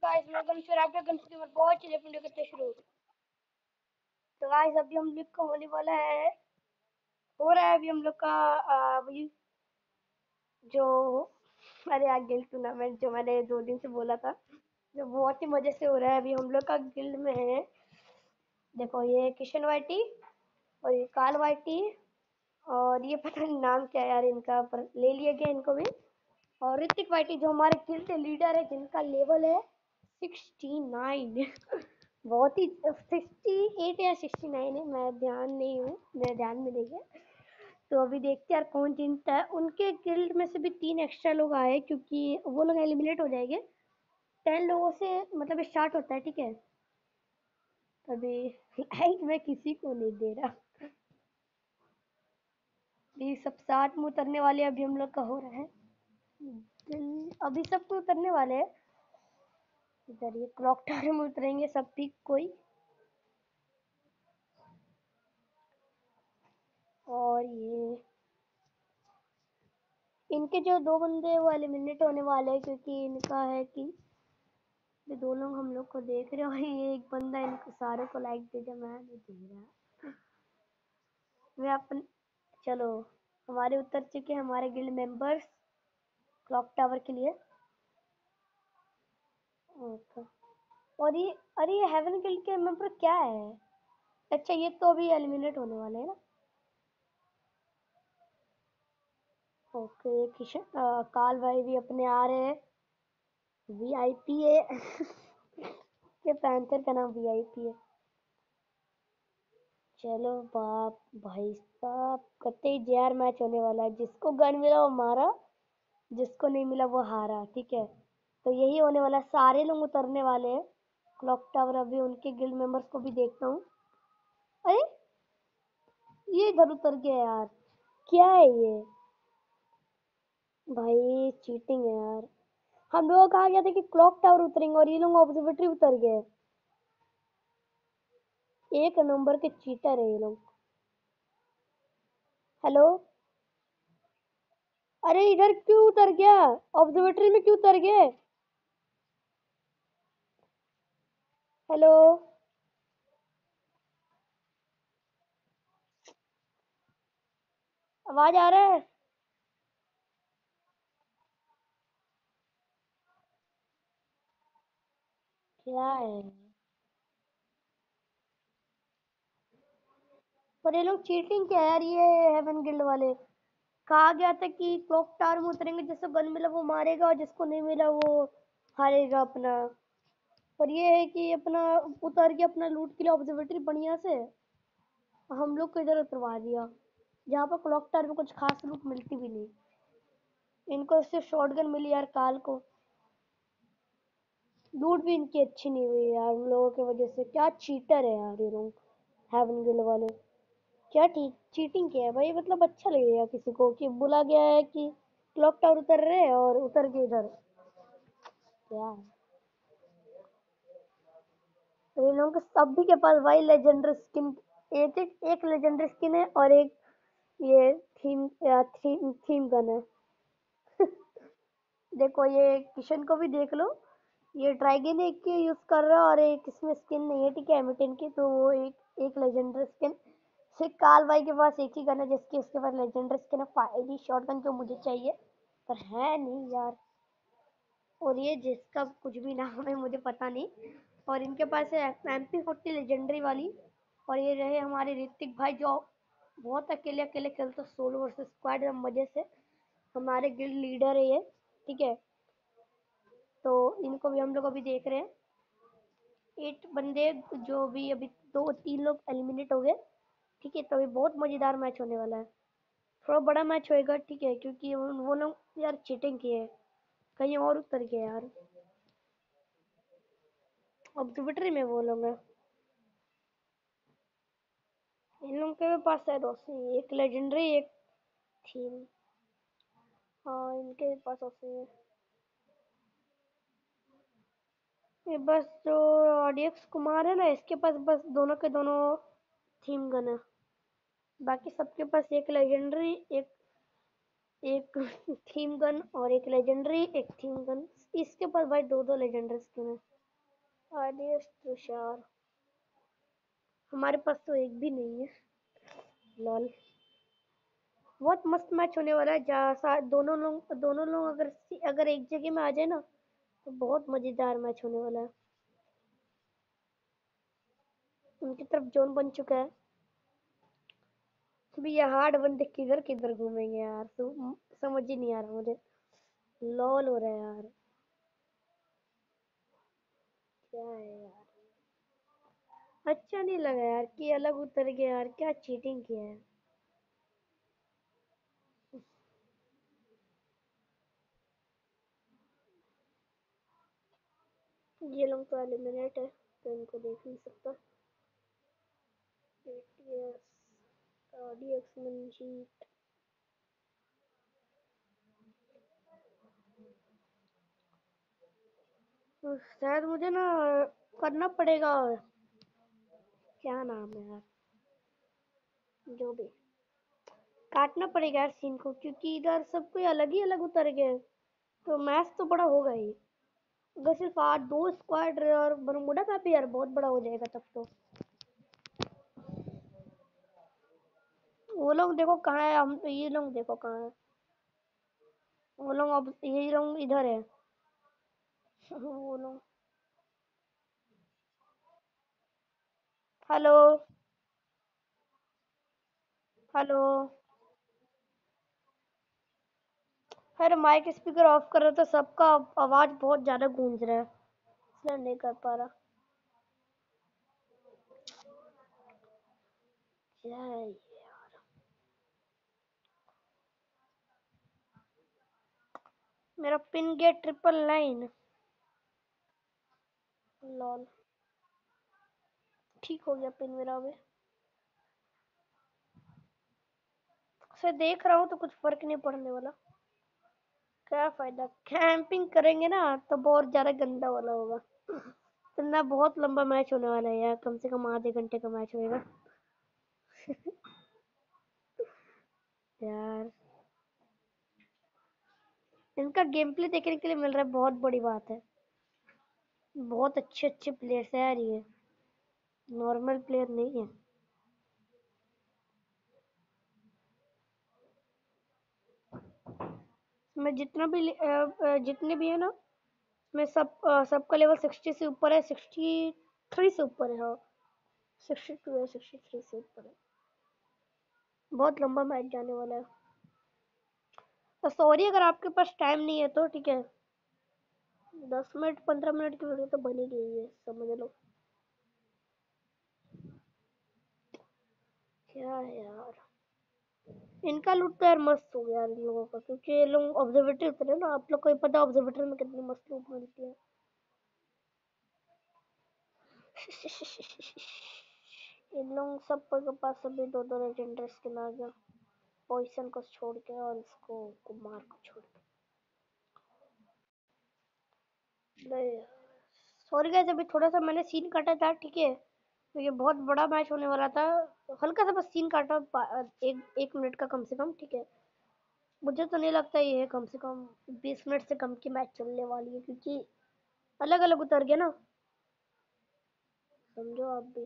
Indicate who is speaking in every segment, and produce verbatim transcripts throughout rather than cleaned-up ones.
Speaker 1: Guys, मैं गणेश और आपके गणेश के ऊपर बहुत चीजें वीडियो करते शुरू। तो गाइस अभी हम लोग का होने वाला है, हो रहा है अभी हम लोग का आ, अभी जो अरे यार गिल्ड टूर्नामेंट जो मैंने दो दिन से बोला था, जो बहुत ही मजे से हो रहा है। अभी हम लोग का गिल्ड में है, देखो ये किशन वाइटी और ये काल वाइटी और ये पता नहीं नाम क्या है यार इनका, पर ले लिया गया इनको भी। और ऋतिक वाइटी जो हमारे गिल्ड के लीडर है, जिनका लेवल है सिक्सटी नाइन। बहुत ही सिक्सटी एट या सिक्सटी नाइन है, मैं ध्यान नहीं हूँ, मेरे ध्यान में नहीं है। तो अभी देखते हैं यार कौन जीतता है। उनके गिल्ड में से भी तीन एक्स्ट्रा लोग आए क्योंकि वो लोग एलिमिनेट हो जाएंगे। टेन लोगों से मतलब स्टार्ट होता है, ठीक है। अभी लाइक मैं किसी को नहीं दे रहा, ये सब साथ में उतरने वाले अभी हम लोग का हो रहा है। अभी सबको उतरने वाले हैं, इधर ये क्लॉक टावर में उतरेंगे सब पिक कोई। और ये इनके जो दो बंदे वो एलिमिनेट होने वाले हैं क्योंकि इनका है कि ये दो लोग हम लोग को देख रहे हो, ये एक बंदा इनको सारे को लाइक दे दे, मैं नहीं दे रहा। मैं अपन चलो हमारे उतर चुके हैं हमारे गिल्ड मेंबर्स क्लॉक टावर के लिए। ओके। और ये अरे ये हेवन गिल्ड के मेंबर क्या है? अच्छा ये तो अभी एलिमिनेट होने वाले हैं ना। ओके किशन आ, काल भाई भी अपने आ रहे हैं, वीआईपी है। के पैंथर का नाम वीआईपी है। चलो बाप भाई साहब, कतई जेआर मैच होने वाला है। जिसको गन मिला वो मारा, जिसको नहीं मिला वो हारा, ठीक है। तो यही होने वाला, सारे लोग उतरने वाले हैं क्लॉक टावर। अभी उनके गिल्ड मेंबर्स को भी देखता हूँ। अरे ये इधर उतर गया यार, क्या है ये भाई? चीटिंग है यार। हम लोग कहा गया था कि क्लॉक टावर उतरेंगे और ये लोग ऑब्जर्वेटरी उतर गए। एक नंबर के चीटर है ये लोग। हेलो, अरे इधर क्यों उतर गया? ऑब्जर्वेटरी में क्यों उतर गए? हेलो, आवाज आ रहा है? क्या है? पर ये लोग चीटिंग क्या है यार, ये हेवन गिल्ड वाले। कहा गया था कि क्लॉक टावर में उतरेंगे, जिसको गन मिला वो मारेगा और जिसको नहीं मिला वो हारेगा अपना। पर ये है कि अपना उतर के अपना लूट के लिए ऑब्जर्वेटरी बढ़िया से हम लोग को इधर उतरवा दिया, जहाँ पर क्लॉक टावर में कुछ खास लूट मिलती भी नहीं। इनको सिर्फ शॉटगन मिली यार काल को, लूट भी इनकी अच्छी नहीं हुई यार उन लोगों की वजह से। क्या चीटर है यार ये लोग हेवन गिल्ड वाले। क्या चीटिंग किया है भाई? मतलब अच्छा लगेगा किसी को कि बोला गया है कि क्लॉक टावर उतर रहे हैं और उतर के इधर क्या है? तो इन लोगों के सभी के पास भाई लेजेंडरी स्किन, एक एक, एक लेजेंडरी स्किन है और एक ये थीम या थीम थीम गन है। देखो ये किशन को भी देख लो, ये ड्रैगन एक के यूज कर रहा है और एक इसमें स्किन नहीं है, ठीक है, एमिटन की। तो वो एक एक लेजेंडरी स्किन। सिर्फ काल भाई के पास एक ही गन है जिसकी उसके पास लेजेंडरी स्किन है, फायरी शॉटगन, जो मुझे चाहिए पर है नहीं यार। और ये जिसका कुछ भी नाम है मुझे पता नहीं। और इनके पास है एम पी फोर्टी लेजेंडरी वाली। और ये रहे हमारे ऋतिक भाई, जो बहुत अकेले अकेले खेलते, सोलो वर्सेस स्क्वाड मजे से। हमारे गिल्ड लीडर है ये, ठीक है। तो इनको भी हम लोग अभी देख रहे हैं, एट बंदे जो भी अभी दो तीन लोग एलिमिनेट हो गए, ठीक है। तो अभी बहुत मजेदार मैच होने वाला है, थोड़ा बड़ा मैच होएगा, ठीक है, क्योंकि वो लोग यार चीटिंग किए हैं, कहीं और उतर गए यार ऑब्जर्वेटरी में वो लोग हैं। इन लोगों के पास है दोस्त एक लेजेंडरी एक थीम। हाँ इनके पास ऑप्शन है। ये बस जो ऑडियंस कुमार है ना, इसके पास बस दोनों के दोनों थीम गन है। बाकी सबके पास एक लेजेंडरी एक एक थीम गन और एक लेजेंडरी एक थीम गन। इसके पास भाई दो दो लेजेंडरी स्किन है। आदिश तुषार, हमारे पास तो एक भी नहीं है। लॉल, बहुत मस्त मैच होने वाला है। जहाँ सा- दोनों लोग दोनों लोग अगर अगर एक जगह में आ जाए ना तो बहुत मजेदार मैच होने वाला है। उनकी तरफ जोन बन चुका है। अभी ये हार्ड बंदे किधर किधर घूमेंगे यार, सम, समझ ही नहीं आ रहा मुझे। लॉल हो रहा है यार, क्या है यार, अच्छा नहीं लगा यार कि अलग उतर गया यार, क्या चीटिंग किया है। ये लोग तो एलिमिनेट है तो इनको देख नहीं सकता। एटीएस, डीएक्स मंजीत, शायद मुझे ना करना पड़ेगा। क्या नाम है यार, जो भी, काटना पड़ेगा यार सीन को, क्योंकि इधर सब कोई अलग ही अलग उतर गए हैं। तो मैच तो बड़ा होगा ही। अगर सिर्फ आठ दो स्क्वाड और बरमुडा का भी यार बहुत बड़ा हो जाएगा तब तो। वो लोग देखो कहाँ है, हम तो ये लोग देखो कहाँ है। वो लोग अब ये लोग इधर है। वो लोग, हेलो हेलो। अरे माइक स्पीकर ऑफ कर रहा तो सबका आवाज बहुत ज्यादा गूंज रहा है, इसलिए नहीं कर पा रहा। क्या है ये? मेरा pin get triple nine. Lol, ठीक हो गया पिन मेरा अभी से देख रहा हूँ तो कुछ फर्क नहीं पड़ने वाला। क्या फायदा, कैंपिंग करेंगे ना तो बहुत ज्यादा गंदा वाला होगा। इतना बहुत लंबा मैच होने वाला है यार, कम से कम आधे घंटे का मैच होएगा। यार इनका गेम प्ले देखने के लिए मिल रहा है, बहुत बड़ी बात है। बहुत अच्छे अच्छे प्लेयर्स है यार, ये नॉर्मल प्लेयर नहीं है। मैं जितना भी अ, अ, जितने भी है ना, मैं सब अ, सबका लेवल सिक्सटी से ऊपर है, सिक्सटी थ्री से ऊपर है। हाँ, सिक्सटी टू है, सिक्सटी थ्री से ऊपर है। बहुत लंबा मैच जाने वाला है। तो सॉरी अगर आपके पास टाइम नहीं है तो ठीक है, दस मिनट पंद्रह मिनट की वीडियो तो बनी गई है, समझ लो। क्या है यार, इनका लूट तो यार मस्त हो गया यार इन लोगों का, क्योंकि ये लोग ऑब्जर्वेटरी उतरे ना। आप लोग को ही पता ऑब्जर्वेटरी में कितनी मस्त लूट मिलती है। इन लोग सब के पास अभी दो दो लेजेंडरी स्किन आ गया, पॉइसन को छोड़ के और इसको कुमार को छोड़ के। सॉरी गाइस, अभी थोड़ा सा मैंने सीन काटा था, ठीक है, तो ये बहुत बड़ा मैच होने वाला था। हल्का सा बस सीन काटा, पा- एक एक मिनट का कम से कम, ठीक है। मुझे तो नहीं लगता ये कम से कम बीस मिनट से कम की मैच चलने वाली है, क्योंकि अलग अलग उतर गए ना, समझो आप भी।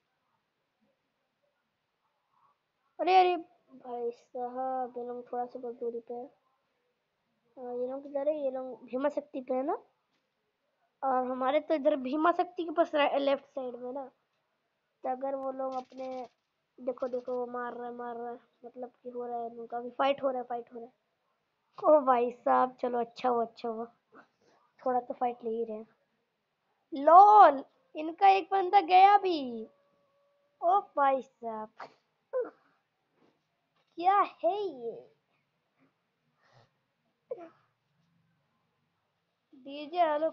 Speaker 1: अरे अरे भाई साहब, ये लोग थोड़ा सा बहुत दूरी पे है। हाँ, ये लोग किधर है, ये लोग भीमा शक्ति पे है ना, और हमारे तो इधर भीमा शक्ति के पास लेफ्ट साइड में ना। तो अगर वो लोग अपने, देखो देखो वो मार रहा है मार रहा है, मतलब कि हो रहा है उनका भी, फाइट हो रहा है फाइट हो रहा है। ओ भाई साहब, चलो अच्छा हुआ अच्छा हुआ, थोड़ा तो फाइट ले ही रहे हैं। लॉल, इनका एक बंदा गया भी। ओ भाई साहब, क्या है ये, डीजे हेलो।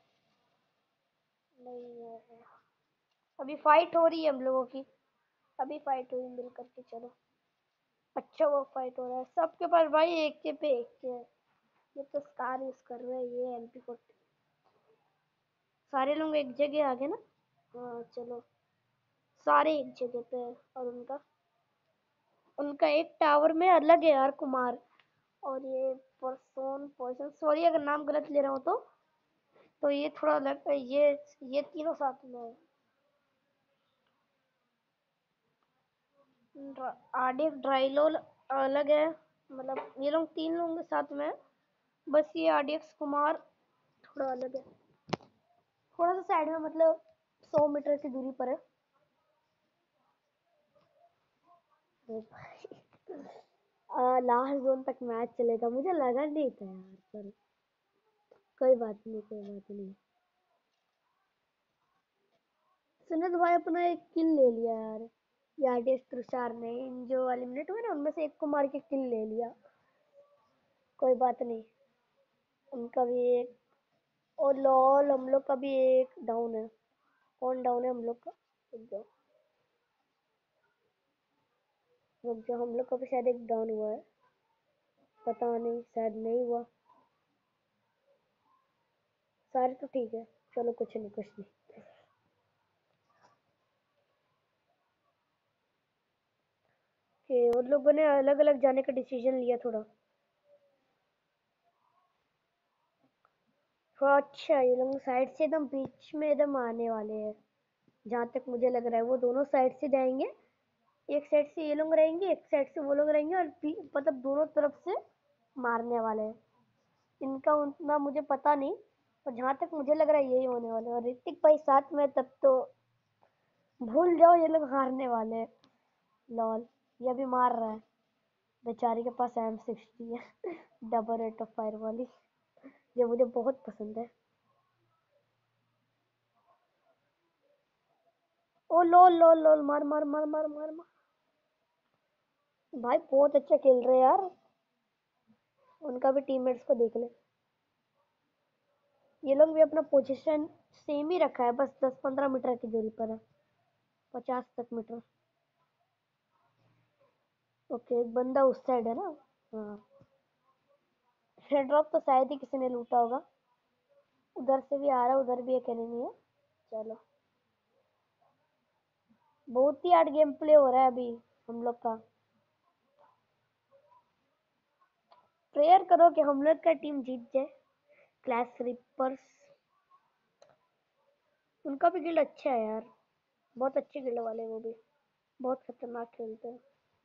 Speaker 1: नहीं है, अभी फाइट हो रही है हम लोगों की, अभी फाइट हुई मिल करके, चलो अच्छा वो फाइट हो रहा है। सबके पास भाई एक के पे एक के है। ये तो स्कार यूज कर रहे हैं, ये एमपी फोर्टी। सारे लोग एक जगह आ गए ना। हाँ चलो, सारे एक जगह पे है, और उनका उनका एक टावर में अलग है यार कुमार। और ये पर्सन पर्सन सॉरी अगर नाम गलत ले रहा हूँ तो तो ये थोड़ा अलग ये ये तीनों साथ में है। आरडीएफ ड्राइलोल अलग है, मतलब ये लोग तीन लोग साथ में, बस ये आरडीएक्स कुमार थोड़ा अलग है, थोड़ा सा साइड में, मतलब सौ मीटर की दूरी पर है। लास्ट जोन तक मैच चलेगा, मुझे लगा नहीं था यार, पर कोई बात नहीं, कोई बात नहीं। सुनीत भाई अपना एक किल ले लिया यार, यार्डियस तुषार ने, इन जो एलिमिनेट हुए ना उनमें से एक को मार के किल ले लिया, कोई बात नहीं। उनका भी एक, और लॉल हम लोग का भी एक डाउन है। कौन डाउन है हम लोग का? रुक जाओ रुक जाओ, हम लोग का भी शायद एक डाउन हुआ है, पता नहीं, शायद नहीं हुआ। सारे तो ठीक है, चलो कुछ नहीं कुछ नहीं। कि उन लोगों ने अलग अलग जाने का डिसीजन लिया थोड़ा थोड़ा अच्छा, ये लोग साइड से एकदम बीच में एकदम आने वाले हैं, जहाँ तक मुझे लग रहा है वो दोनों साइड से जाएंगे। एक साइड से ये लोग रहेंगे, एक साइड से वो लोग रहेंगे, और मतलब दोनों तरफ से मारने वाले हैं। इनका उतना मुझे पता नहीं, और जहाँ तक मुझे लग रहा है यही होने वाला है। और ऋतिक भाई साथ में, तब तो भूल जाओ ये लोग हारने वाले हैं। लॉल, ये भी मार रहा है, बेचारी के पास एम सिक्सटी है डबल रेट ऑफ फायर वाली, जो मुझे बहुत पसंद है। ओ लोल लोल लोल, मार मार मार मार मार मार। भाई बहुत अच्छा खेल रहे हैं यार, उनका भी टीममेट्स को देख ले। ये लोग भी अपना पोजीशन सेम ही रखा है, बस दस पंद्रह मीटर की दूरी पर है, पचास तक मीटर। ओके, एक बंदा उस साइड है ना। हाँ, हेड ड्रॉप तो शायद ही किसी ने लूटा होगा। उधर से भी आ रहा है, उधर भी एक एनिमी है। चलो, बहुत ही हार्ड गेम प्ले हो रहा है अभी हम लोग का। प्रेयर करो कि हम लोग का टीम जीत जाए। क्लास रिपर्स, उनका भी गिल्ड अच्छा है यार, बहुत अच्छे गिल्ड वाले वो भी, बहुत खतरनाक खेलते हैं।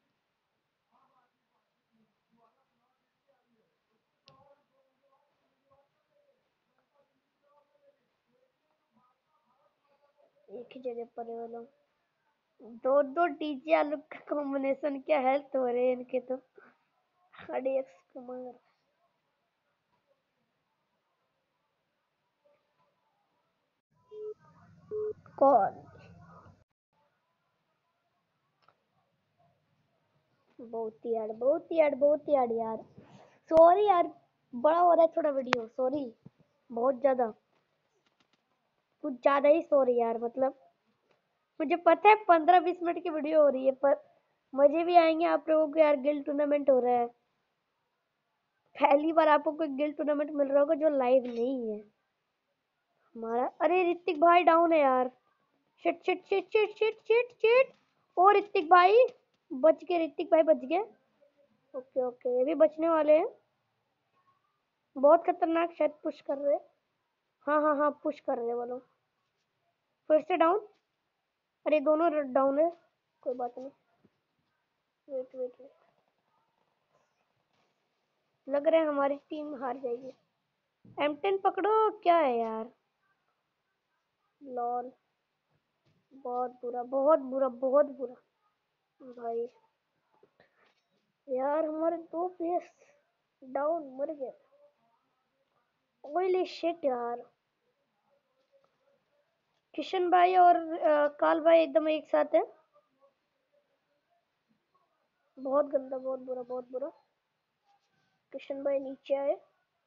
Speaker 1: एक ही जगह पर है वो लोग, दो दो डीजे आलू का कॉम्बिनेशन, क्या हेल्थ हो रहे हैं इनके तो। अड़ेक्स कुमार, कौन? बहुत ही यार, बहुत ही यार, बहुत ही यार यार सॉरी यार, बड़ा हो रहा है थोड़ा वीडियो, सॉरी, बहुत ज्यादा, कुछ ज्यादा ही सॉरी यार। मतलब मुझे पता है पंद्रह बीस मिनट की वीडियो हो रही है, पर मजे भी आएंगे आप लोगों को यार। गिल्ड टूर्नामेंट हो रहा है, पहली बार आपको कोई गिल्ड टूर्नामेंट मिल रहा होगा जो लाइव नहीं है हमारा। अरे ऋतिक भाई डाउन है यार, shit shit shit shit shit shit shit. ओ ऋतिक भाई बच गए, ऋतिक भाई बच गए। ओके ओके, ये भी बचने वाले हैं। बहुत खतरनाक, शायद पुश कर रहे हैं। हाँ हाँ हाँ, पुश कर रहे हैं वो लोग। फिर से डाउन, अरे दोनों डाउन है, कोई बात नहीं। वेट वेट वेट, लग रहा है हमारी टीम हार जाएगी। एम टेन पकड़ो, क्या है यार। लॉल, बहुत बुरा बहुत बुरा बहुत बुरा भाई। यार हमारे दो प्लेयर्स डाउन, मर गए। ओइली शिट यार, किशन भाई और अ, काल भाई एकदम एक साथ है। बहुत गंदा, बहुत बुरा बहुत बुरा। किशन भाई नीचे आए,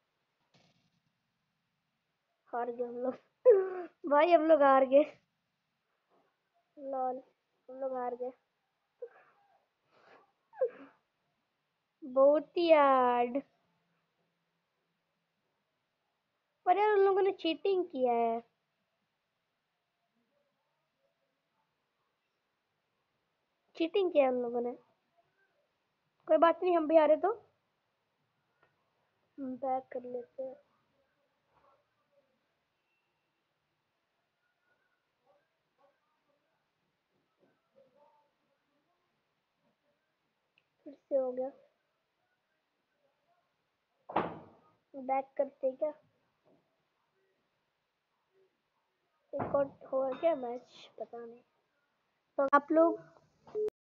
Speaker 1: हार गए हम लोग भाई हम लोग हार गए। लॉल, हम लोग हार गए, बहुत ही यार। पर यार उन लोगों ने चीटिंग किया है, चीटिंग किया है उन लोगों ने। कोई बात नहीं, हम भी हारे तो बैक कर लेते हैं। फिर से हो गया। बैक करते क्या? एक और हो गया मैच, पता नहीं। तो आप लोग